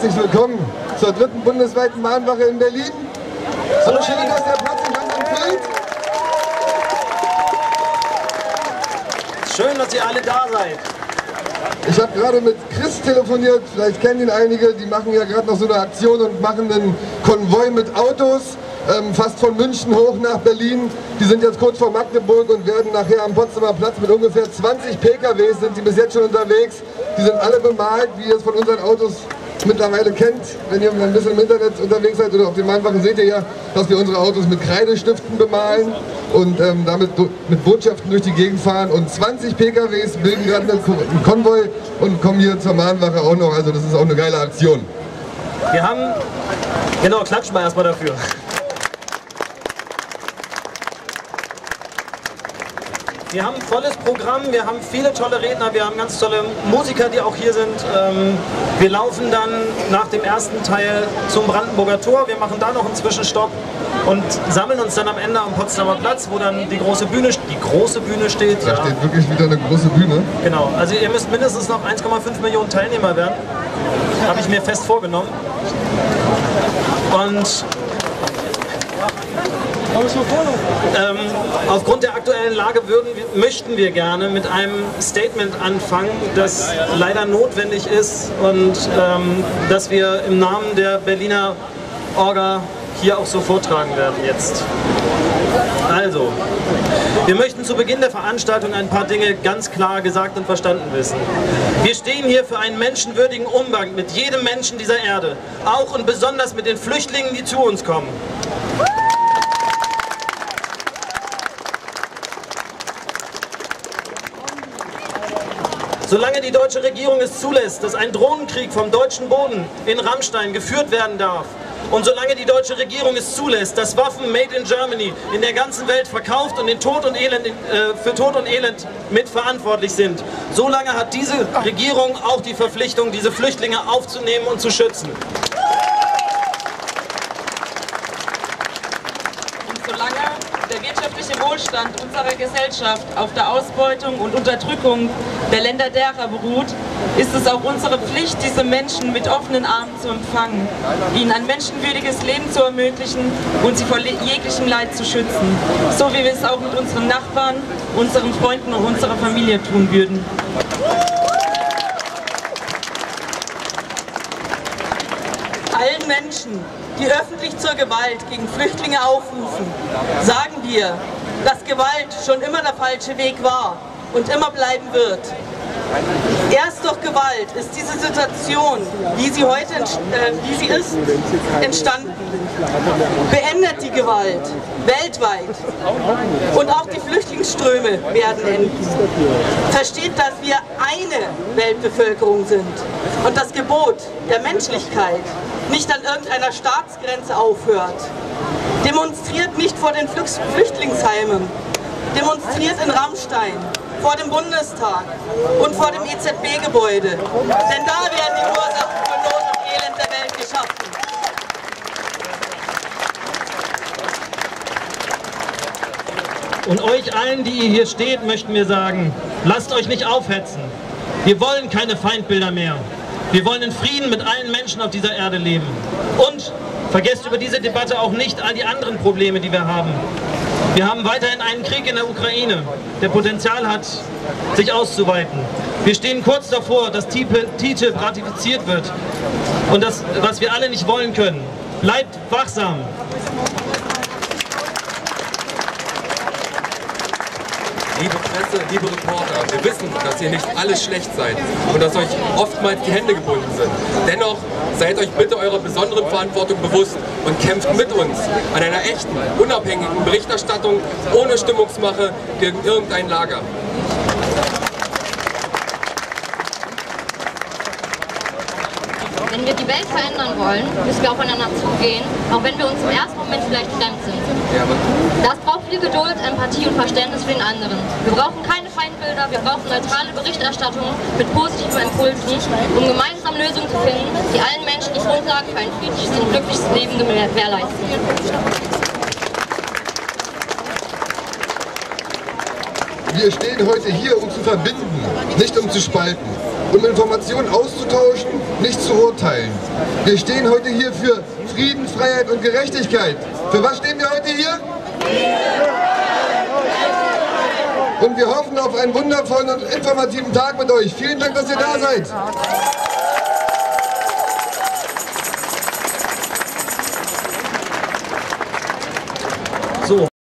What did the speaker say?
herzlich willkommen zur 3. bundesweiten Mahnwache in Berlin. So schön, dass der Platz sich langsam füllt. Schön, dass ihr alle da seid. Ich habe gerade mit Chris telefoniert, vielleicht kennen ihn einige, die machen ja gerade noch so eine Aktion und machen einen Konvoi mit Autos, fast von München hoch nach Berlin. Die sind jetzt kurz vor Magdeburg und werden nachher am Potsdamer Platz mit ungefähr 20 PKWs, sind die bis jetzt schon unterwegs. Die sind alle bemalt, wie ihr es von unseren Autos mittlerweile kennt. Wenn ihr ein bisschen im Internet unterwegs seid oder auf den Mahnwachen, seht ihr ja, dass wir unsere Autos mit Kreidestiften bemalen und damit mit Botschaften durch die Gegend fahren. Und 20 PKWs bilden gerade einen Konvoi und kommen hier zur Mahnwache auch noch. Also das ist auch eine geile Aktion. Wir haben, genau, klatschen wir erstmal dafür. Wir haben ein volles Programm, wir haben viele tolle Redner, wir haben ganz tolle Musiker, die auch hier sind. Wir laufen dann nach dem ersten Teil zum Brandenburger Tor, wir machen da noch einen Zwischenstopp und sammeln uns dann am Ende am Potsdamer Platz, wo dann die große Bühne steht. Da steht wirklich wieder eine große Bühne. Genau, also ihr müsst mindestens noch 1,5 Millionen Teilnehmer werden, habe ich mir fest vorgenommen. Und aufgrund der aktuellen Lage möchten wir gerne mit einem Statement anfangen, das leider notwendig ist und das wir im Namen der Berliner Orga hier auch so vortragen werden jetzt. Also, wir möchten zu Beginn der Veranstaltung ein paar Dinge ganz klar gesagt und verstanden wissen. Wir stehen hier für einen menschenwürdigen Umgang mit jedem Menschen dieser Erde, auch und besonders mit den Flüchtlingen, die zu uns kommen. Solange die deutsche Regierung es zulässt, dass ein Drohnenkrieg vom deutschen Boden in Rammstein geführt werden darf und solange die deutsche Regierung es zulässt, dass Waffen made in Germany in der ganzen Welt verkauft und für Tod und Elend mitverantwortlich sind, solange hat diese Regierung auch die Verpflichtung, diese Flüchtlinge aufzunehmen und zu schützen. Der wirtschaftliche Wohlstand unserer Gesellschaft auf der Ausbeutung und Unterdrückung der Länder derer beruht, ist es auch unsere Pflicht, diese Menschen mit offenen Armen zu empfangen, ihnen ein menschenwürdiges Leben zu ermöglichen und sie vor jeglichem Leid zu schützen, so wie wir es auch mit unseren Nachbarn, unseren Freunden und unserer Familie tun würden. Allen Menschen, die öffentlich zur Gewalt gegen Flüchtlinge aufrufen, sagen wir, dass Gewalt schon immer der falsche Weg war und immer bleiben wird. Erst durch Gewalt ist diese Situation, wie sie heute ist, entstanden. Beendet die Gewalt weltweit und auch die Flüchtlingsströme werden enden. Versteht, dass wir eine Weltbevölkerung sind und das Gebot der Menschlichkeit nicht an irgendeiner Staatsgrenze aufhört. Demonstriert nicht vor den Flüchtlingsheimen, demonstriert in Rammstein, vor dem Bundestag und vor dem EZB-Gebäude. Denn da werden die Ursachen für Not und Elend der Welt geschaffen. Und euch allen, die ihr hier steht, möchten wir sagen, lasst euch nicht aufhetzen. Wir wollen keine Feindbilder mehr. Wir wollen in Frieden mit allen Menschen auf dieser Erde leben. Und vergesst über diese Debatte auch nicht all die anderen Probleme, die wir haben. Wir haben weiterhin einen Krieg in der Ukraine, der Potenzial hat, sich auszuweiten. Wir stehen kurz davor, dass TTIP ratifiziert wird. Und das, was wir alle nicht wollen können. Bleibt wachsam. Liebe Presse, liebe Reporter, wir wissen, dass ihr nicht alles schlecht seid und dass euch oftmals die Hände gebunden sind. Dennoch seid euch bitte eurer besonderen Verantwortung bewusst und kämpft mit uns an einer echten, unabhängigen Berichterstattung ohne Stimmungsmache gegen irgendein Lager. Wenn wir die Welt verändern wollen, müssen wir aufeinander zugehen, auch wenn wir uns im ersten Moment vielleicht fremd sind. Das braucht viel Geduld, Empathie und Verständnis für den anderen. Wir brauchen keine Feindbilder, wir brauchen neutrale Berichterstattung mit positiven Impulsen, um gemeinsam Lösungen zu finden, die allen Menschen die Grundlagen für ein friedliches und glückliches Leben gewährleisten. Wir stehen heute hier, um zu verbinden, nicht um zu spalten. um Informationen auszutauschen, nicht zu urteilen. Wir stehen heute hier für Frieden, Freiheit und Gerechtigkeit. Für was stehen wir heute hier? Und wir hoffen auf einen wundervollen und informativen Tag mit euch. Vielen Dank, dass ihr da seid.